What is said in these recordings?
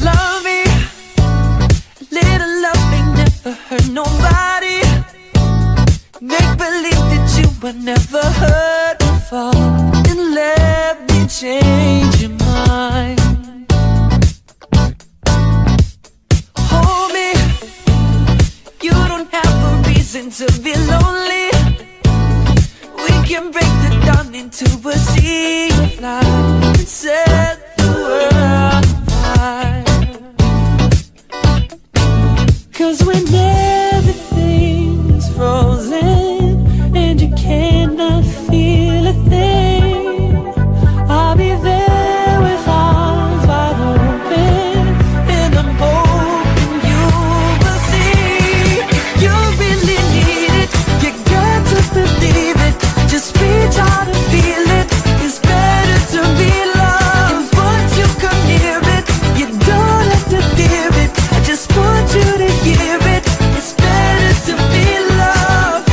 love me. A little love ain't never hurt nobody. Make believe that you were never hurt before, and let me change your mind. Hold me. You don't have a reason to be lonely. We can break the dawn into a sea of light and set the world on fire. 'Cause when everything is frozen and you cannot feel a thing, I'll be there with arms wide open, and I'm hoping you will see. If you really need it, you got to believe it. Just reach out and feel it. It's better to be loved. And once you come near it, you don't have to fear it. I just want you to hear it. It's better to be loved.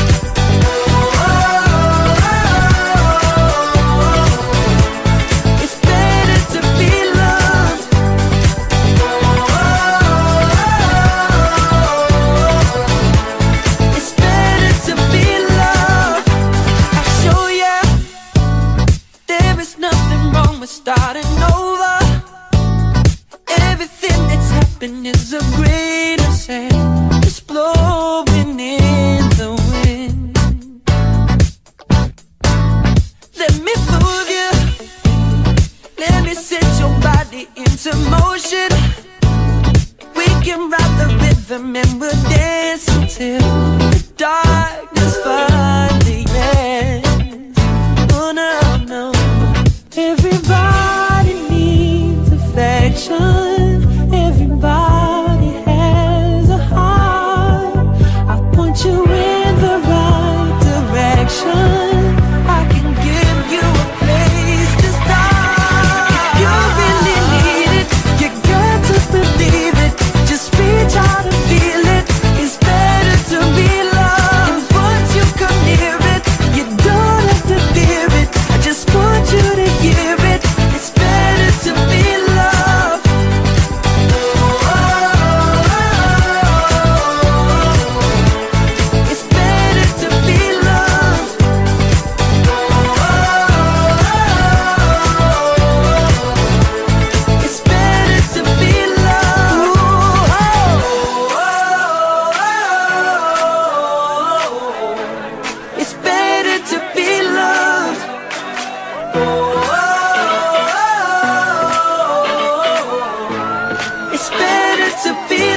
It's better to be loved. It's better to be loved. I'll show ya there is nothing wrong with starting over. Everything that's happened is a grain of sand, just blowing in the wind. Let me move you. Let me set your body into motion. We can ride the rhythm and we'll dance until the darkness finally ends. Oh no, no. Everybody needs affection. Everybody has a heart. I point you in the right direction. I can give you a place to start. If you really need it, you got to believe it. Just reach out and feel it. It's better to be loved. And once you come near it, you don't have to fear it. I just want you to hear it. It's better to be loved. It's better to be loved. It's better to be loved. It's better to be loved. It's better to be